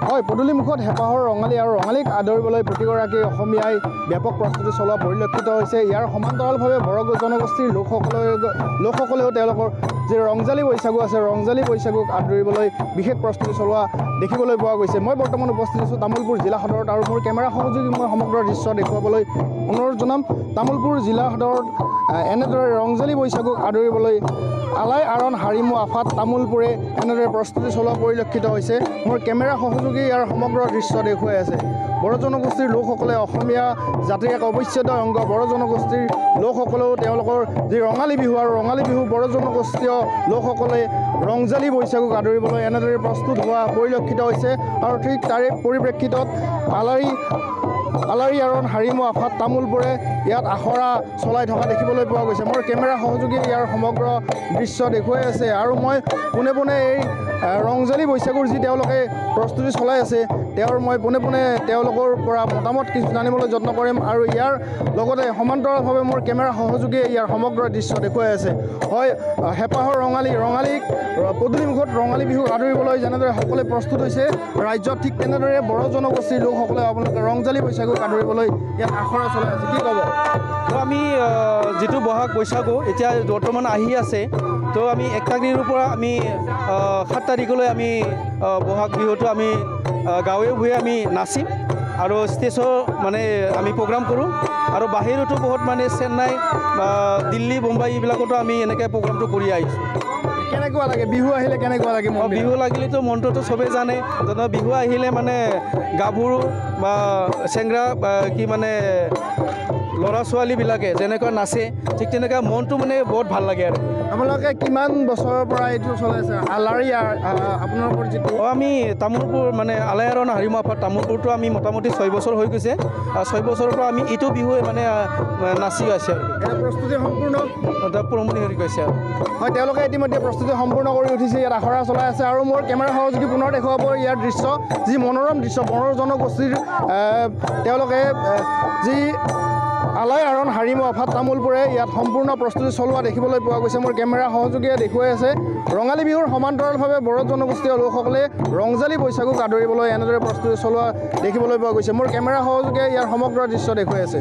হয়, পদূলিমুখত হেঁপাহৰ ৰঙালী আৰু ৰঙালীক আদৰিবলৈ প্ৰতিগৰাকী অসমীয়াই ব্যাপক প্ৰস্তুতি চলোৱা পৰিলক্ষিত হৈছে। ইয়াৰ সমান্তৰালভাৱে বড়ো জনগোষ্ঠীৰ লোকসকলেও তেওঁলোকৰ যি ৰংজালী বৈশাগু আছে, ৰংজালী বৈশাগুক আদৰিবলৈ বিশেষ প্ৰস্তুতি চলোৱা দেখিবলৈ পোৱা গৈছে। মই বৰ্তমান উপস্থিত আছোঁ তামোলপুৰ জিলা সদৰত আৰু মোৰ কেমেৰা সহযোগী মই সমগ্ৰ দৃশ্য দেখুৱাবলৈ অনুৰোধ জনাম। তামোলপুৰ জিলা সদৰত এনেদৰে ৰংজালী বৈশাগুক আদৰিবলৈ আলাই আৰণ হাৰিমু আফাত তামোলপুৰে এনেদৰে প্ৰস্তুতি চলোৱা পৰিলক্ষিত হৈছে। মোৰ কেমেৰা সহযোগী ইয়াৰ সমগ্ৰ দৃশ্য দেখুৱাই আছে। বড়ো জনগোষ্ঠীৰ লোকসকলে অসমীয়া জাতিৰ এক অবিচ্ছেদ্য অংগ। বড়ো জনগোষ্ঠীৰ লোকসকলেও তেওঁলোকৰ যি ৰঙালী বিহু আৰু ৰঙালী বিহু বড়ো জনগোষ্ঠীয় লোকসকলে ৰংজালী বৈশাগুক আদৰিবলৈ এনেদৰে প্ৰস্তুত হোৱা পৰিলক্ষিত হৈছে আৰু ঠিক তাৰে পৰিপ্ৰেক্ষিতত আলাৰী আৰণ হাৰিমু আফাত তামোলপুৰে ইয়াত আখৰা চলাই থকা দেখিবলৈ পোৱা গৈছে। মোৰ কেমেৰা সহযোগী ইয়াৰ সমগ্ৰ দৃশ্য দেখুৱাই আছে আৰু মই পোনে পোনে এই ৰংজালী বৈশাগুৰ যি তেওঁলোকে প্ৰস্তুতি চলাই আছে মই পোনে পোনে তেওঁলোকৰ পৰা মতামত কিছু জানিবলৈ যত্ন কৰিম আৰু ইয়াৰ লগতে সমান্তৰালভাৱে মোৰ কেমেৰা সহযোগীয়ে ইয়াৰ সমগ্ৰ দৃশ্য দেখুৱাই আছে। হয়, হেঁপাহৰ ৰঙালীক পদূলিমুখত ৰঙালী বিহুক আদৰিবলৈ যেনেদৰে সকলোৱে প্ৰস্তুত হৈছে ৰাজ্যত, ঠিক তেনেদৰে বড়ো জনগোষ্ঠীৰ লোকসকলে আপোনালোকে ৰংজালী বৈশাগুক আদৰিবলৈ ইয়াত আখৰা চলাই আছে। কি ক'ব? তো আমি যিটো বহাগ বৈশাগু এতিয়া বৰ্তমান আহি আছে, তো আমি 1 তাৰিখৰ পৰা আমি 7 তাৰিখলৈ আমি বহাগ বিহুটো আমি গাঁৱে ভূঞে আমি নাচিম আৰু ষ্টেজৰ মানে আমি প্ৰগ্ৰাম কৰোঁ আৰু বাহিৰতো বহুত মানে চেন্নাই বা দিল্লী মুম্বাই এইবিলাকতো আমি এনেকৈ প্ৰগ্ৰামটো কৰি আহিছোঁ। কেনেকুৱা লাগে বিহু আহিলে? কেনেকুৱা লাগে? বিহু লাগিলেতো মনটোতো চবেই জানে, বিহু আহিলে মানে গাভৰু বা চেংৰা কি মানে ল'ৰা ছোৱালীবিলাকে যেনেকৈ নাচে, ঠিক তেনেকৈ মনটো মানে বহুত ভাল লাগে। আৰু আপোনালোকে কিমান বছৰৰ পৰা এইটো চলাইছে আলাৰী আপোনালোকৰ যিটো? আমি তামোলপুৰ মানে আলাই আৰণ হাৰিমু আফাত তামোলপুৰটো আমি মোটামুটি 6 বছৰ হৈ গৈছে আৰু 6 বছৰৰ পৰা আমি এইটো বিহুৱে মানে নাচি আছে আৰু প্ৰস্তুতি সম্পূৰ্ণ হেৰি কৰিছে আৰু হয়, তেওঁলোকে ইতিমধ্যে প্ৰস্তুতি সম্পূৰ্ণ কৰি উঠিছে। ইয়াত আখৰা চলাই আছে আৰু মোৰ কেমেৰা সহযোগী পুনৰ দেখুৱাব ইয়াৰ দৃশ্য, যি মনোৰম দৃশ্য। বড়ো জনগোষ্ঠীৰ তেওঁলোকে যি আলাই আৰণ হাৰিমু আফাত তামোলপুৰে ইয়াত সম্পূৰ্ণ প্ৰস্তুতি চলোৱা দেখিবলৈ পোৱা গৈছে। মোৰ কেমেৰা সহযোগীয়ে দেখুৱাই আছে ৰঙালী বিহুৰ সমান্তৰালভাৱে বড়ো জনগোষ্ঠীয় লোকসকলে ৰংজালী বৈশাগুক আদৰিবলৈ এনেদৰে প্ৰস্তুতি চলোৱা দেখিবলৈ পোৱা গৈছে। মোৰ কেমেৰা সহযোগীয়ে ইয়াৰ সমগ্ৰ দৃশ্য দেখুৱাই আছে।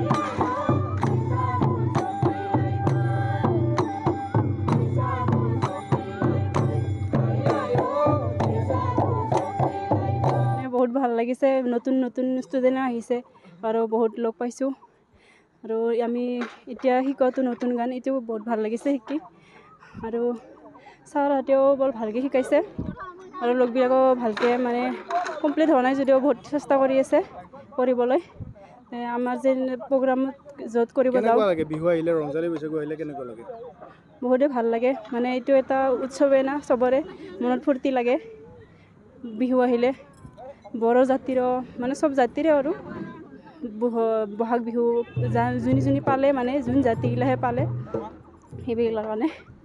বহুত ভাল লাগিছে, নতুন নতুন ষ্টুডেণ্ট আহিছে আৰু বহুত লগ পাইছোঁ আৰু আমি এতিয়া শিকোৱাটো নতুন গান, এইটো বহুত ভাল লাগিছে শিকি আৰু ছাৰহঁতেও বৰ ভালকৈ শিকাইছে আৰু লগবিলাকো ভালকৈ মানে কমপ্লিট হোৱা নাই যদিও বহুত চেষ্টা কৰি আছে কৰিবলৈ। আমাৰ যে প্ৰগ্ৰামত য'ত কৰিব যাওঁ বিহু আহিলে ৰংজালী বৈশাগু আহিলে কেনেকুৱা লাগে? বহুতে ভাল লাগে, মানে এইটো এটা উৎসৱে না, চবৰে মনত ফূৰ্তি লাগে বিহু আহিলে। বড়ো জাতিৰো মানে চব জাতিৰে আৰু বহাগ বিহু যোনে পালে মানে যোন জাতিগিলাহে পালে সেইবিলাক কাৰণে